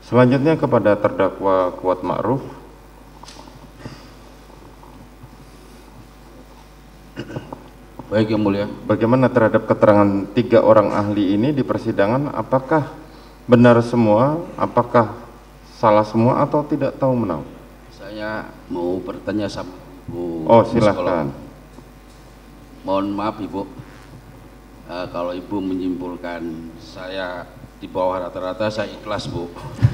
Selanjutnya kepada terdakwa Kuat Ma'ruf. Baik Yang Mulia. Bagaimana terhadap keterangan 3 orang ahli ini di persidangan? Apakah benar semua? Apakah salah semua atau tidak tahu menau? Saya mau bertanya sama Bu. Oh, silahkan. Mohon maaf Ibu, kalau Ibu menyimpulkan saya di bawah rata-rata, saya ikhlas Bu.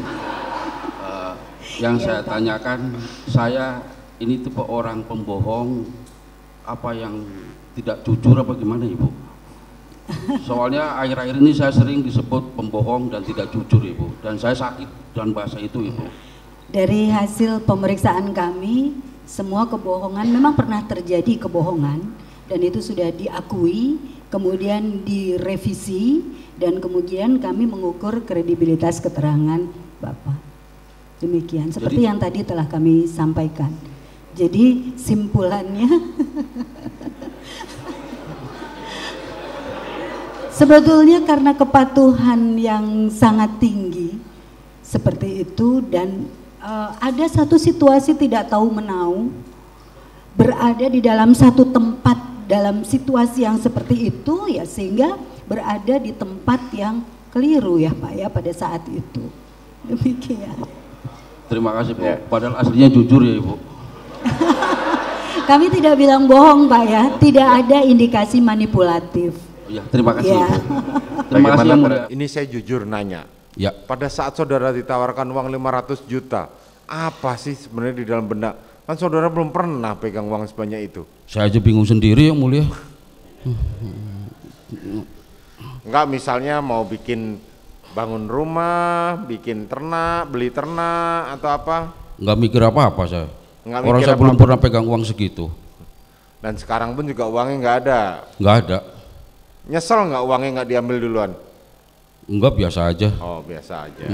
Yang saya tanyakan, saya ini tipe orang pembohong apa yang tidak jujur apa gimana Ibu? Soalnya akhir-akhir ini saya sering disebut pembohong dan tidak jujur Ibu, dan saya sakit dan bahasa itu Ibu. Dari hasil pemeriksaan kami, semua kebohongan memang pernah terjadi kebohongan dan itu sudah diakui, kemudian direvisi dan kemudian kami mengukur kredibilitas keterangan Bapak. Demikian, seperti yang tadi telah kami sampaikan. Jadi simpulannya sebetulnya karena kepatuhan yang sangat tinggi seperti itu dan ada satu situasi tidak tahu menau, berada di dalam satu tempat dalam situasi yang seperti itu ya, sehingga berada di tempat yang keliru ya Pak ya pada saat itu. Demikian. Terima kasih Bu. Padahal aslinya jujur ya Ibu. Kami tidak bilang bohong Pak ya, tidak ada indikasi manipulatif. Ya, terima kasih Ya. Ibu. Terima kasih Yang Mulia. Ini saya jujur nanya. Ya. Pada saat saudara ditawarkan uang 500 juta, apa sih sebenarnya di dalam benak? Kan saudara belum pernah pegang uang sebanyak itu. Saya aja bingung sendiri Yang Mulia. Enggak, misalnya mau bikin bangun rumah, bikin ternak, beli ternak atau apa? Nggak mikir apa-apa saya. Nggak Orang mikir saya belum apa-apa. pernah pegang uang segitu. Dan sekarang pun juga uangnya nggak ada. Nggak ada. Nyesel nggak uangnya nggak diambil duluan? Enggak, biasa aja. Oh, biasa aja.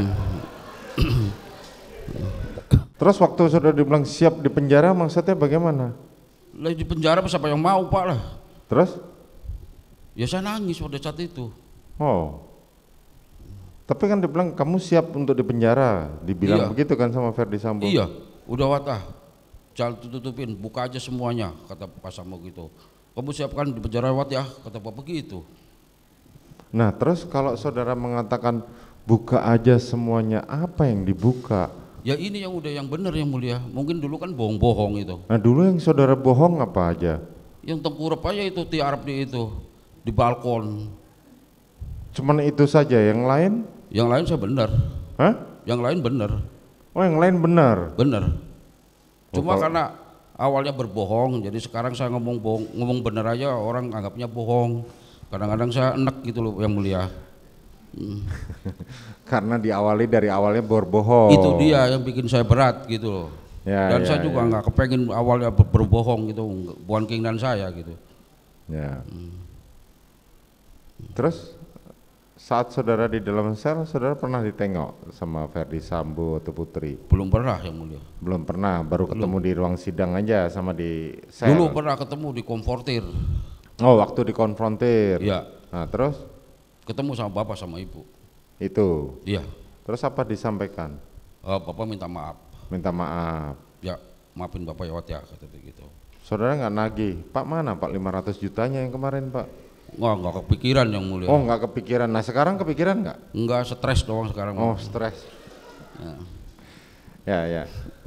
Terus waktu sudah dibilang siap di penjara, maksudnya bagaimana? Lah di penjara siapa yang mau Pak lah. Terus? Ya saya nangis pada saat itu. Oh. Tapi kan dibilang kamu siap untuk di penjara, dibilang Iya. begitu kan sama Ferdi Sambo? Iya, udah watah. Jangan tutupin, buka aja semuanya, kata Pak Sambo gitu. Kamu siapkan di penjara Wat ya, kata Bapak begitu. Nah terus kalau saudara mengatakan buka aja semuanya, apa yang dibuka? Ya ini yang udah yang benar Yang Mulia. Mungkin dulu kan bohong-bohong itu. Nah dulu yang saudara bohong apa aja? Yang tengkurap aja itu tiarap di itu, di balkon. Cuman itu saja, yang lain? Yang lain saya benar. Hah? Yang lain benar. Oh yang lain benar? Benar. Cuma kalau- karena awalnya berbohong, jadi sekarang saya ngomong benar aja orang anggapnya bohong. Kadang-kadang saya enek gitu loh Yang Mulia. Karena diawali dari awalnya berbohong. Itu dia yang bikin saya berat gitu loh. Ya, Dan ya, saya juga ya. nggak kepengen awalnya berbohong gitu, bukan keinginan saya gitu. Ya. Terus saat saudara di dalam sel, saudara pernah ditengok sama Ferdi Sambo atau Putri? Belum pernah Yang Mulia. Belum pernah, baru ketemu di ruang sidang aja sama di sel. Dulu pernah ketemu di konfortir. Oh waktu dikonfrontir. Iya. Nah terus Ketemu sama bapak sama ibu. itu. Iya. Terus apa disampaikan? Bapak minta maaf. Minta maaf. Ya maafin bapak ya Wat ya, kata dia gitu. Saudara nggak nagih, Pak mana Pak 500 jutanya yang kemarin Pak? Nggak kepikiran Yang Mulia. Oh nggak kepikiran, nah sekarang kepikiran nggak? Nggak, stres doang sekarang. Oh stres. Ya ya.